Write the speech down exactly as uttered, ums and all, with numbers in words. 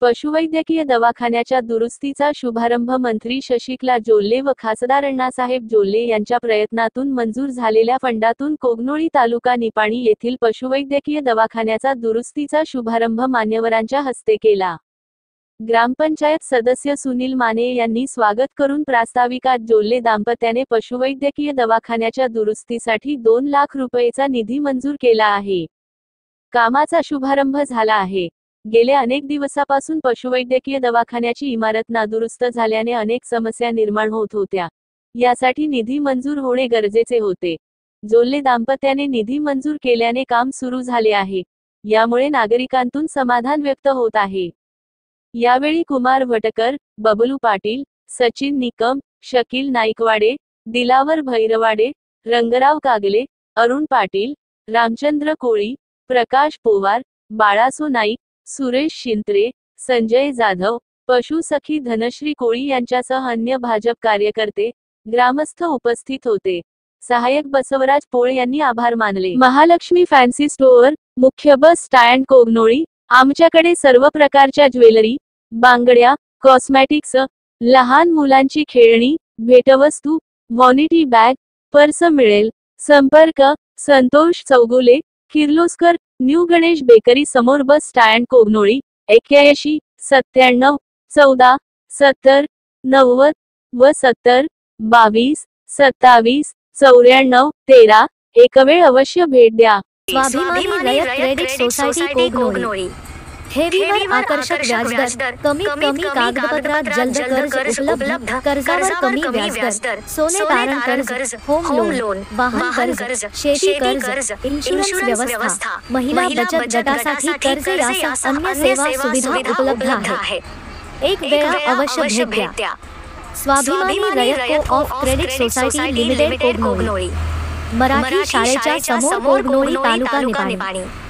पशुवैद्यकीय दवाखान्याच्या दुरुस्तीचा शुभारंभ मंत्री शशिकला जोल्ले व खासदार अण्णासाहेब जोल्ले यांच्या प्रयत्नातून मंजूर झालेल्या फंडातून कोगनोळी तालुका निपाणी येथील पशुवैद्यकीय दवाखान्याचा दुरुस्तीचा शुभारंभ मान्यवरांच्या हस्ते केला। ग्रामपंचायत सदस्य सुनील माने यांनी स्वागत करून प्रास्ताविकात जोल्ले दाम्पत्याने पशुवैद्यकीय दवाखान्याच्या दुरुस्तीसाठी दोन लाख रुपयेचा निधी मंजूर केला आहे। कामाचा शुभारंभ झाला आहे। गेल्या अनेक दिवसापासून पशुवैद्यकीय दवाखान्याची इमारत नादुरुस्त झाल्याने अनेक समस्या निर्माण होत होत्या। यासाठी निधी मंजूर होणे गरजेचे होते। जोल्ले दाम्पत्याने निधी मंजूर केल्याने काम सुरू झाले आहे। यामुळे नागरिकांतून समाधान व्यक्त होत आहे। यावेळी कुमार भटकर, बबलू पाटील, सचिन निकम, शकील नाईकवाडे, दिलावर भैरवाडे, रंगराव कागले, अरुण पाटील, रामचंद्र कोळी, प्रकाश पोवार, बाळासो नाईक, सुरेश शिंत्रे, संजय जाधव, पशुसखी धनश्री कोळी यांच्यासह अन्य भाजप कार्यकर्ते, ग्रामस्थ उपस्थित होते। सहाय्यक बसवराज पोळ यांनी आभार मानले। महालक्ष्मी फॅन्सी स्टोअर, मुख्य बस स्टँड कोगनोळी। आमच्याकडे सर्व प्रकारच्या ज्वेलरी, बांगड्या, कॉस्मॅटिक्स, लहान मुलांची खेळणी, भेटवस्तू, व्हॅनिटी बॅग, पर्स मिळेल। संपर्क संतोष चौगुले, किर्लोस्कर, न्यू गणेश बेकरी समोर बस स्टँड कोगनोळी, एक्क्याऐंशी सत्त्याण्णव चौदा सत्तर नव्वद व सत्तर बावीस सत्तावीस चौऱ्याण्णव तेरा। एक वेळ अवश्य भेट द्या। स्वाभिमानी रयत क्रेडिट सोसायटी कोगनोळी। ठेवीवर आकर्षक व्याजदर, कमीत कमी कागदपत्रात जलद कर्ज उपलब्ध, कर्जावर कमी व्याजदर, सोने तारण कर्ज, होम लोन, वाहन कर्ज, शेती कर्ज, इन्शुरन्स व्यवस्था, महिला बचत गटासाठी कर्ज यासह अन्य सेवा सुविधा उपलब्ध आहेत। एक वेळा अवश्य भेट द्या। Swabhimani Rayat co-op credit society limited Kognoli. Marathi शाळेच्या समोर कोगनोळी, तालुका निपाणी।